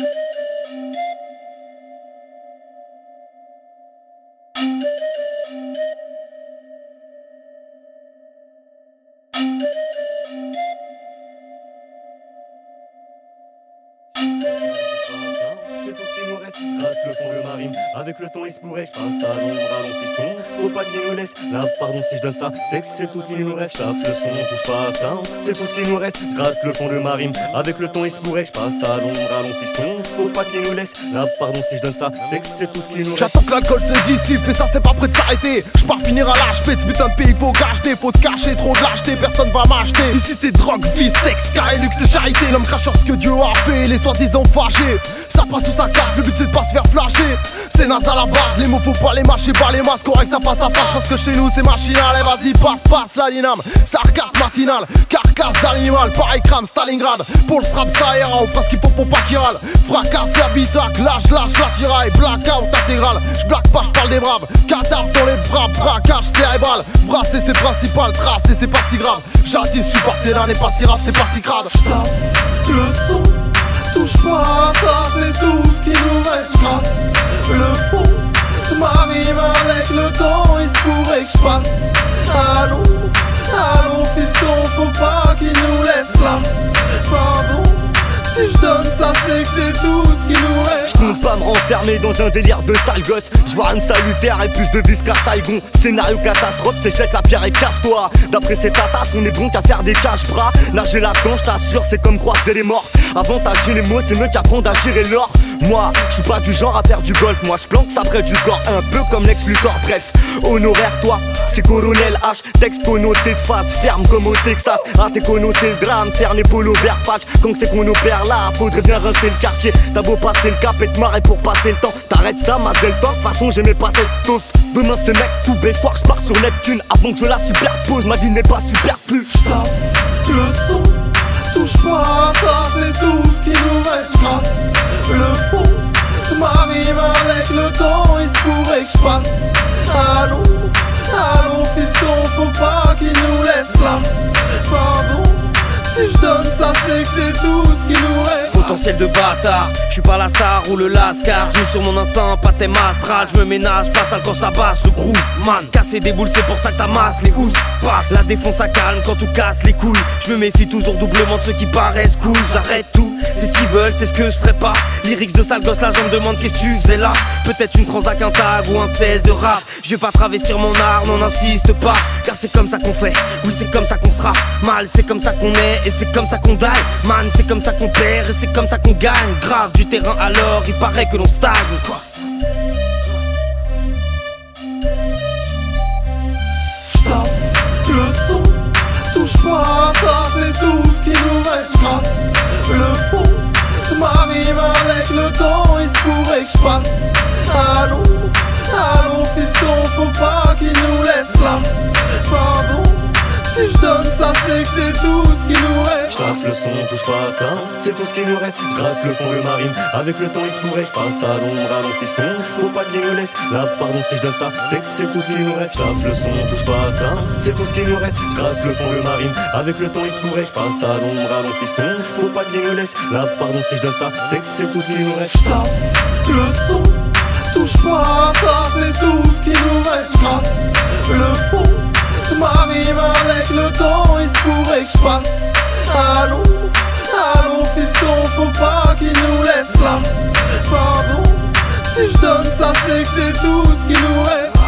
C'est tout ce qui nous reste, gratte le fond de marine. Avec le temps il se pourrait, je passe à l'ombre à mon piston. Faut pas qu'il nous laisse, là pardon si je donne ça. C'est que c'est tout ce qui nous reste, taffe le son, touche pas à ça. C'est tout ce qui nous reste, gratte le fond de marine. Avec le temps il se pourrait, je passe à l'ombre à mon piston. Faut pas qu'il nous laisse, là pardon si je donne ça. C'est que c'est tout ce qui nous reste. J'attends que l'alcool se dissipe et ça c'est pas prêt de s'arrêter. J'pars finir à l'HP, ce putain de pays faut cacheter. Faut te cacher, trop de lâcheté, personne va m'acheter. Ici c'est drogue, vie, sexe, carré, luxe et charité. L'homme cracheur ce que Dieu a fait, les soi-disant fâchés. Ça passe ou ça casse, le but c'est de pas se faire flasher. C'est naze à la base, les mots faut pas les mâcher, pas les masques, correct ça face à face. Parce que chez nous c'est machinal, et vas-y passe la dyname. Sarcasse matinal, carcasse d'animal, pareil crame Stalingrad. Pour le strap ça ira, on fera ce qu'il faut pour pas qu'il râle. Fracasse l'habitacle, lâche la tiraille, blackout intégral. J'black pas, j'parle des braves, cadavre dans les bras, braquage cérébral. Brasser c'est principal, tracer c'est pas si grave. Jadis je suis passé là, n'est pas si rare, c'est pas si crade. J'tape le son, touche pas à ça, c'est tout ce qui nous reste. J'gratte le fond, m'arrive avec le temps, il se pourrait que j'passe. Allons fiston, faut pas qu'il nous laisse là. Pardon, si je donne ça c'est que c'est tout ce qui nous reste. Je compte pas me renfermer dans un délire de sale gosse. Je vois une salutaire et plus de vis qu'à Saigon. Scénario catastrophe, c'est jette la pierre et casse-toi. D'après ces tatas, on est bon qu'à faire des cache-bras. Nager là-dedans, je t'assure, c'est comme croiser les morts. Avantager les mots, c'est mieux qu'apprendre à gérer l'or. Moi, je suis pas du genre à faire du golf. Moi, je planque ça près du corps, un peu comme Lex Luthor. Bref, honoraire, toi, c'est Colonel H. Texte connoté de face, ferme comme au Texas. Ah, t'es conno, c'est le drame, cerné polo vert patch. Quand c'est qu'on opère là, faudrait bien rincer le quartier. T'as beau passer le cap et te marrer pour passer le temps. T'arrêtes ça, ma belle temps, de toute façon j'aimais pas cette taupe. Demain c'est mec, tout soir je pars sur Neptune. Avant que je la superpose, ma vie n'est pas superflue. J'tape le son, touche pas à ça, c'est tout ce qui nous reste. J'gratte le fond, m'arrive avec le temps, il se pourrait que j'passe. Allons fiston, faut pas qu'il nous laisse là. Pardon, si je donne ça c'est que c'est tout ce qui nous reste. Potentiel de bâtard, je suis pas la star ou le lascar. Je sur mon instinct, pas thème astral. Je me ménage, pas sale quand je tabasse le groove, man. Casser des boules, c'est pour ça que ta masse, les housses passe. La défense ça calme quand tout casse les couilles. Je me méfie toujours doublement de ceux qui paraissent cool. J'arrête tout, c'est ce qu'ils veulent, c'est ce que je ferai pas. Lyrics de sale gosse, la jambe demande qu'est-ce que tu faisais là. Peut-être une transac, un tag ou un 16 de rap. Je vais pas travestir mon art, non insiste pas. Car c'est comme ça qu'on fait, oui c'est comme ça qu'on sera. Mal, c'est comme ça qu'on est et c'est comme ça qu'on daille. Man, c'est comme ça qu'on perd et c'est comme ça qu'on gagne. Grave du terrain alors, il paraît que l'on stagne quoi. J'tape le son, touche pas à ça, c'est tout ce qui nous reste. J'gratte le fond, m'arrive avec le temps, il se pourrait que j'passe. Allons fiston, faut pas qu'il nous laisse là. Pardon, si je donne ça c'est que c'est tout ce qui nous reste. J'taffe le son, touche pas à ça, c'est tout ce qui nous reste. J'gratte le fond de marine, avec le temps il se pourrait, j'passe à l'ombre à mon fiston. Faut pas qu'il nous laisse, là pardon si je donne ça, c'est que c'est tout ce qui nous reste. J'taffe le son, touche pas à ça, c'est tout ce qui nous reste. J'gratte le fond de marine, avec le temps il se pourrait, j'passe à l'ombre à mon fiston. Faut pas qu'il nous laisse, là pardon si je donne ça, c'est que c'est tout ce qui nous reste. J'tape le son, touche pas à ça, c'est tout ce qui nous reste. J'gratte le fond, m'arrive avec le temps, il se pourrait que j'passe. Allons fiston, faut pas qu'il nous laisse là. Pardon, si je donne ça c'est que c'est tout ce qui nous reste.